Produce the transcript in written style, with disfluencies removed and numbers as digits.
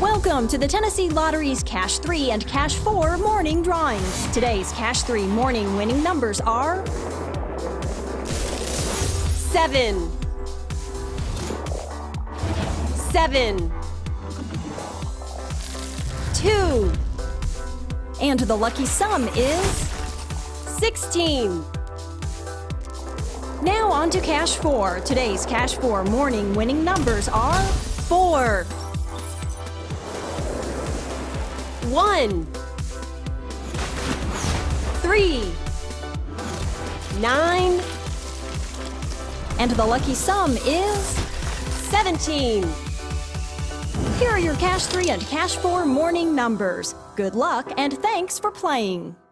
Welcome to the Tennessee Lottery's Cash 3 and Cash 4 morning drawings. Today's Cash 3 morning winning numbers are 7, 7, 2, and the lucky sum is 16. Now on to Cash 4. Today's Cash 4 morning winning numbers are 4, 1, 3, 9, and the lucky sum is 17. Here are your Cash 3 and Cash 4 morning numbers. Good luck and thanks for playing.